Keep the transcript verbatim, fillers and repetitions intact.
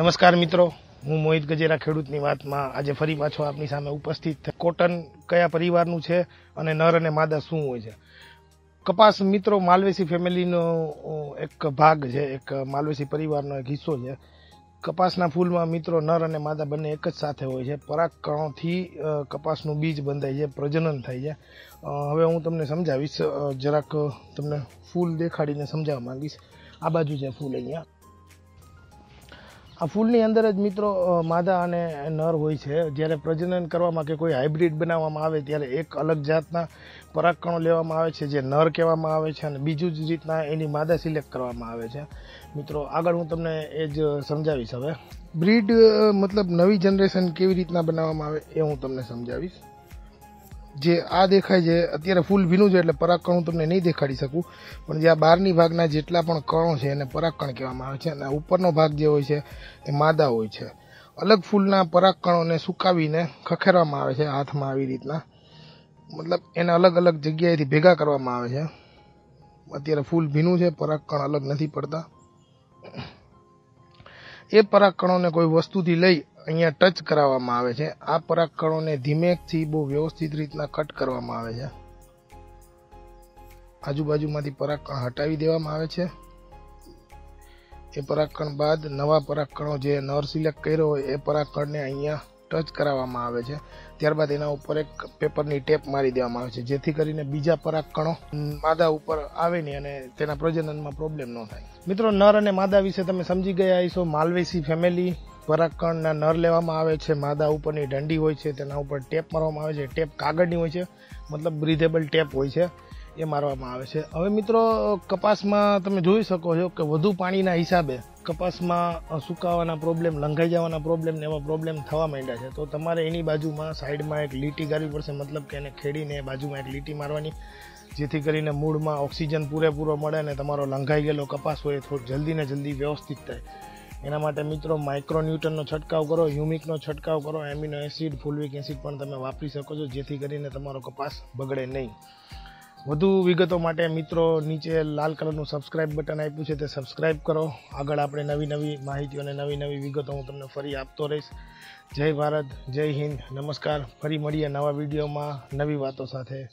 નમસ્કાર મિત્રો, હું મોહિત ગજેરા ખેડૂતની વાતમાં આજે ફરી પાછો આપની સામે ઉપસ્થિત છે. કોટન કયા પરિવારનું છે અને નર અને માદા શું હોય છે? કપાસ મિત્રો માલવેસી ફેમિલીનો એક ભાગ છે, એક માલવેસી પરિવારનો એક હિસ્સો છે. કપાસના ફૂલમાં મિત્રો નર અને માદા બંને એક જ સાથે હોય છે. પરાગકણોથી કપાસનું બીજ બંધાય છે, પ્રજનન થાય છે. હવે હું તમને સમજાવીશ, જરાક તમને ફૂલ દેખાડીને સમજાવવા માંગીશ. આ બાજુ છે ફૂલ. અહીંયા આ ફૂલની અંદર જ મિત્રો માદા અને નર હોય છે. જ્યારે પ્રજનન કરવામાં કે કોઈ હાઇબ્રિડ બનાવવામાં આવે ત્યારે એક અલગ જાતના પરાગકણો લેવામાં આવે છે, જે નર કહેવામાં આવે છે, અને બીજું જ રીતના એની માદા સિલેક્ટ કરવામાં આવે છે. મિત્રો આગળ હું તમને એ જ સમજાવીશ. હવે બ્રીડ મતલબ નવી જનરેશન કેવી રીતના બનાવવામાં આવે એ હું તમને સમજાવીશ. જે આ દેખાય છે અત્યારે ફૂલ ભીનું છે એટલે પરાગકણ હું તમને નહીં દેખાડી શકું, પણ જે આ બહારની ભાગના જેટલા પણ કણો છે એને પરાગકણ કહેવામાં આવે છે, અને ઉપરનો ભાગ જે હોય છે એ માદા હોય છે. અલગ ફૂલના પરાગકણોને સુકાવીને ખખેરવામાં આવે છે હાથમાં, આવી રીતના, મતલબ એને અલગ અલગ જગ્યાએથી ભેગા કરવામાં આવે છે. અત્યારે ફૂલ ભીનું છે, પરાગકણ અલગ નથી પડતા. એ પરાગકણોને કોઈ વસ્તુથી લઈ અહીંયા ટચ કરાવવામાં આવે છે. આ પરાગકણોને ધીમેથી બહુ વ્યવસ્થિત રીતના કટ કરવામાં આવે છે. આજુબાજુમાંથી પરાગકણ હટાવી દેવામાં આવે છે. એ પરાગકણ બાદ નવા પરાગકણો જે નર સિલેક્ટ કર્યો હોય એ પરાગકણને અહીંયા ટચ કરાવવામાં આવે છે. ત્યારબાદ એના ઉપર એક પેપરની ટેપ મારી દેવામાં આવે છે, જેથી કરીને બીજા પરાગકણો માદા ઉપર આવે નહીં અને તેના પ્રજનનમાં પ્રોબ્લેમ ન થાય. મિત્રો નર અને માદા વિશે તમે સમજી ગયા હશો. માલવેસી ફેમિલી પરાગકણના નર લેવામાં આવે છે. માદા ઉપરની દંડી હોય છે, તેના ઉપર ટેપ મારવામાં આવે છે. ટેપ કાગળની હોય છે, મતલબ બ્રીધેબલ ટેપ હોય છે, એ મારવામાં આવે છે. હવે મિત્રો કપાસમાં તમે જોઈ શકો છો કે વધુ પાણીના હિસાબે કપાસમાં સુકાવાના પ્રોબ્લેમ, લંઘાઈ જવાના પ્રોબ્લેમ ને એવા પ્રોબ્લેમ થવા માંડ્યા છે. તો તમારે એની બાજુમાં સાઈડમાં એક લીટી ગાળવી પડશે, મતલબ કે એને ખેડીને બાજુમાં એક લીટી મારવાની, જેથી કરીને મૂળમાં ઓક્સિજન પૂરેપૂરો મળે અને તમારો લંઘાઈ ગયેલો કપાસ હોય થોડું જલ્દી ને જલ્દી વ્યવસ્થિત થાય. એના માટે મિત્રો માઇક્રોન્યુટનનો છંટકાવ કરો, હ્યુમિકનો છંટકાવ કરો, એમિનો એસિડ, ફુલવિક એસિડ પણ તમે વાપરી શકો છો, જેથી કરીને તમારો કપાસ બગડે નહીં. વધુ વિગતો માટે મિત્રો નીચે લાલ કલરનું સબસ્ક્રાઇબ બટન આપ્યું છે, તે સબસ્ક્રાઇબ કરો. આગળ આપણે નવી નવી માહિતીઓ અને નવી નવી વિગતો હું તમને ફરી આપતો રહીશ. જય ભારત, જય હિન્દ, નમસ્કાર. ફરી મળીએ નવા વિડીયોમાં નવી વાતો સાથે.